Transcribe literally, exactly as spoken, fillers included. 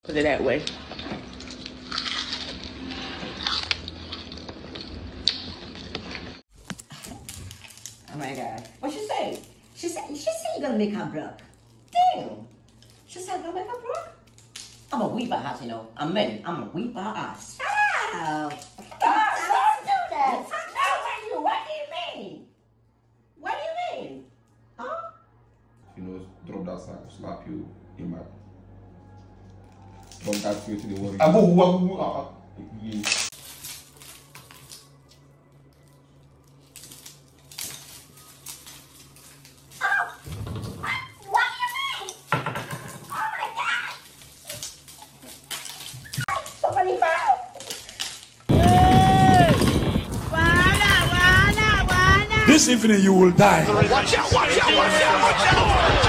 Put it that way. Oh my God. What she say? She said, she said you're gonna make her broke. Damn. She said I'm gonna make her broke? I'm gonna weep her ass, you know. I'm ready. I'm gonna weep her ass. Oh. Don't do that. No, you. What do you mean? What do you mean? Huh? You know, drop that sack, slap you in my. Drop that fear to the world. Abu, abu, abu. This evening you will die. Watch out, watch out, watch out, watch out!